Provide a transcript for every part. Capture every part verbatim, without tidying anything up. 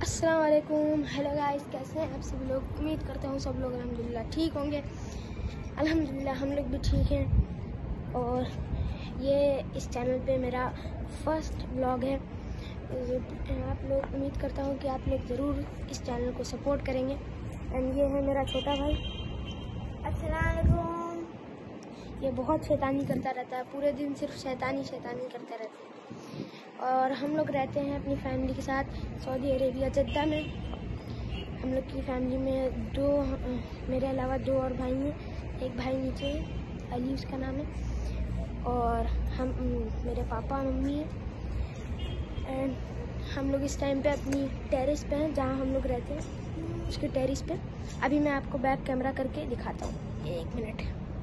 अस्सलाम वालेकुम। Hello guys, कैसे हैं आप सभी लोग। उम्मीद करता हूँ सब लोग अल्हम्दुलिल्लाह ठीक होंगे। अल्हम्दुलिल्लाह हम लोग भी ठीक हैं। और ये इस चैनल पे मेरा फर्स्ट व्लॉग है। आप लोग, उम्मीद करता हूँ कि आप लोग ज़रूर इस चैनल को सपोर्ट करेंगे। एंड ये है मेरा छोटा भाई। अस्सलाम वालेकुम। ये बहुत शैतानी करता रहता है, पूरे दिन सिर्फ शैतानी शैतानी करता रहता है। और हम लोग रहते हैं अपनी फैमिली के साथ सऊदी अरेबिया जद्दा में। हम लोग की फैमिली में दो, मेरे अलावा दो और भाई हैं। एक भाई नीचे है, अली उसका नाम है। और हम, मेरे पापा मम्मी हैं। एंड हम लोग इस टाइम पे अपनी टेरेस पे हैं जहाँ हम लोग रहते हैं, उसके टेरेस पे। अभी मैं आपको बैक कैमरा करके दिखाता हूँ, एक मिनट।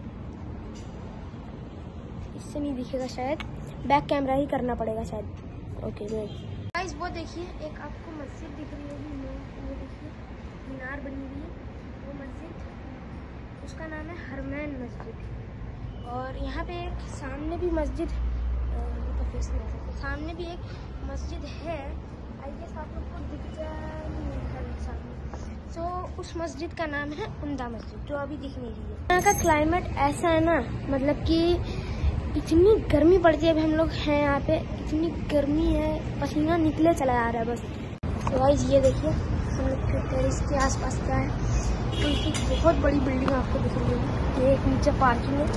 इससे नहीं दिखेगा शायद, बैक कैमरा ही करना पड़ेगा शायद। ओके गाइस, वो देखिए एक आपको मस्जिद दिख रही होगी, वो देखिए मीनार बनी हुई है, वो मस्जिद, उसका नाम है हरमैन मस्जिद। और यहाँ पे एक सामने भी मस्जिद, तो फेस नहीं आ सकता, सामने भी एक मस्जिद है। आई गेस आप लोग को दिख जाए सामने। सो उस मस्जिद का नाम है उम्दा मस्जिद, जो अभी दिख नहीं रही है। यहाँ का क्लाइमेट ऐसा है ना, मतलब कि इतनी गर्मी पड़ती है। अभी हम लोग हैं यहाँ पे, इतनी गर्मी है, पसीना निकले चला आ रहा है बस। तो गाइस ये देखिए हम लोग के टेरेस के आसपास क्या है, तो एक बहुत बड़ी बिल्डिंग आपको दिख रही है। ये एक नीचे पार्किंग है।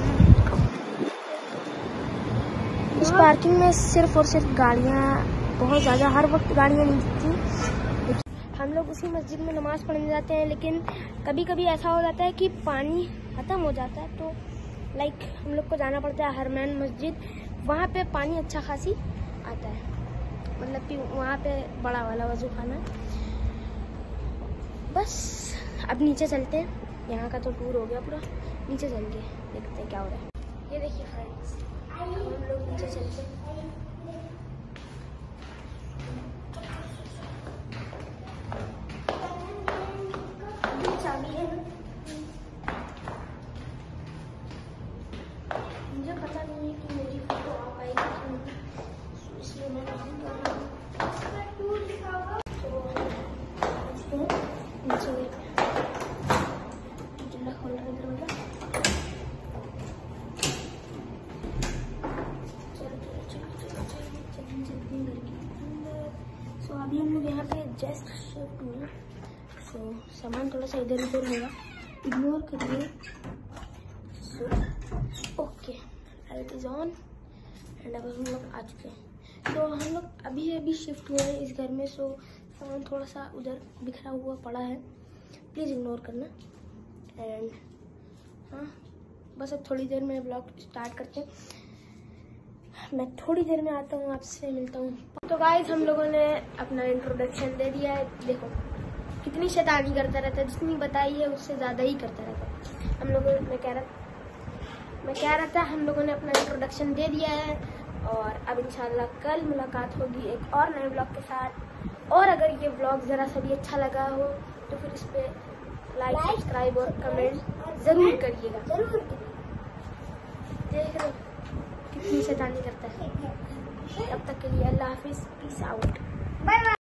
इस पार्किंग में सिर्फ और सिर्फ गाड़ियाँ, बहुत ज़्यादा, हर वक्त गाड़ियाँ नहीं दिखती। हम लोग उसी मस्जिद में नमाज़ पढ़ने जाते हैं, लेकिन कभी कभी ऐसा हो जाता है कि पानी ख़त्म हो जाता है, तो लाइक हम लोग को जाना पड़ता है हरमैन मस्जिद। वहाँ पे पानी अच्छा खासी आता है, मतलब कि वहाँ पे बड़ा वाला वजू खाना। बस अब नीचे चलते हैं, यहाँ का तो टूर हो गया पूरा। नीचे चल के देखते हैं क्या हो रहा है। ये देखिए फ्रेंड्स, हम लोग नीचे चलते हैं। चाबी है, मुझे पता नहीं है कि मेरी फोटो आ पाएगी कि नहीं, इसलिए मैं नहीं कर रहा हूँ। तो नीचे जिला खोल रहा है दरवाजा। चलो चलो चलो चलो चलो चलो जल्दी घर के अंदर। सो अभी हम लोग यहाँ पे जस्ट शिफ्ट हुए, सो सामान थोड़ा सा इधर उधर होगा, इग्नोर करिए। So okay, light is on. And अब हम लोग आ चुके हैं। तो हम लोग अभी अभी शिफ्ट हुए हैं इस घर में, सो सामान थोड़ा सा उधर बिखरा हुआ पड़ा है, प्लीज़ इग्नोर करना। एंड हाँ, बस अब थोड़ी देर में व्लॉग स्टार्ट करते हैं। मैं थोड़ी देर में आता हूँ, आपसे मिलता हूँ। तो गाइस, हम लोगों ने अपना इंट्रोडक्शन दे दिया है। देखो कितनी शैतानी करता रहता है, जितनी बताई है उससे ज़्यादा ही करता रहता है। हम लोगों ने कह रहा मैं कह रहा था हम लोगों ने अपना इंट्रोडक्शन दे दिया है। और अब इंशाल्लाह कल मुलाकात होगी एक और नए ब्लॉग के साथ। और अगर ये ब्लॉग ज़रा सा भी अच्छा लगा हो तो फिर इस पर लाइक, सब्सक्राइब और कमेंट ज़रूर करिएगा। जरूर देख रहे कितनी शैतानी करता है। तब तक के लिए अल्लाह हाफिज़, पीस आउट, बाय बाय।